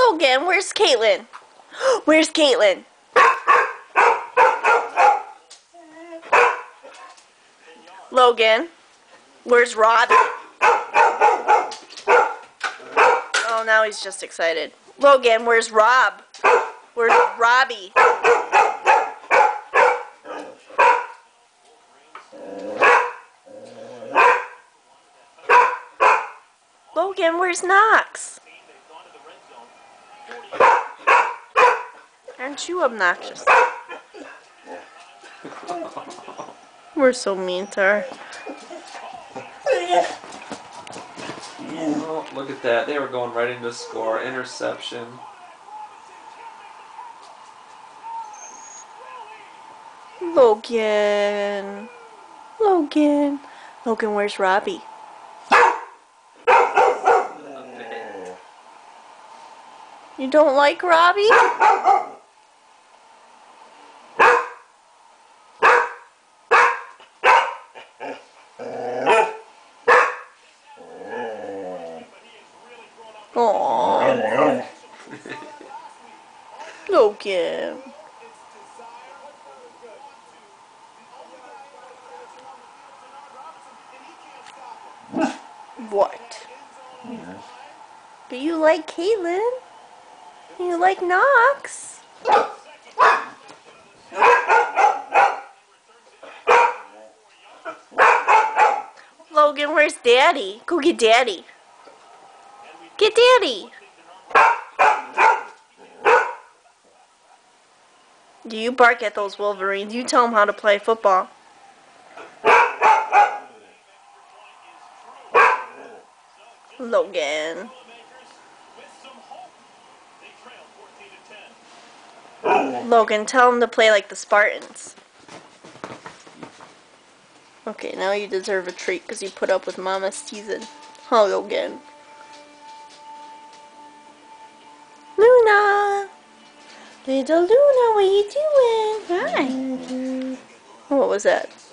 Logan, where's Caitlin? Where's Caitlin? Logan, where's Robbie? Oh, now he's just excited. Logan, where's Rob? Where's Robbie? Logan, where's Knox? Aren't you obnoxious? We're so mean to her. Oh, look at that. They were going right into score. Interception. Logan. Logan. Logan, where's Robbie? You don't like Robbie? Aww. Logan. What? But you like Caitlin. You like Knox. Logan, where's Daddy? Go get Daddy. Get Daddy. Do you bark at those Wolverines? You tell them how to play football. Logan. Logan, tell them to play like the Spartans. Okay, now you deserve a treat because you put up with Mama's teasing. Huh, Logan? Luna! Little Luna, what are you doing? Hi. What was that?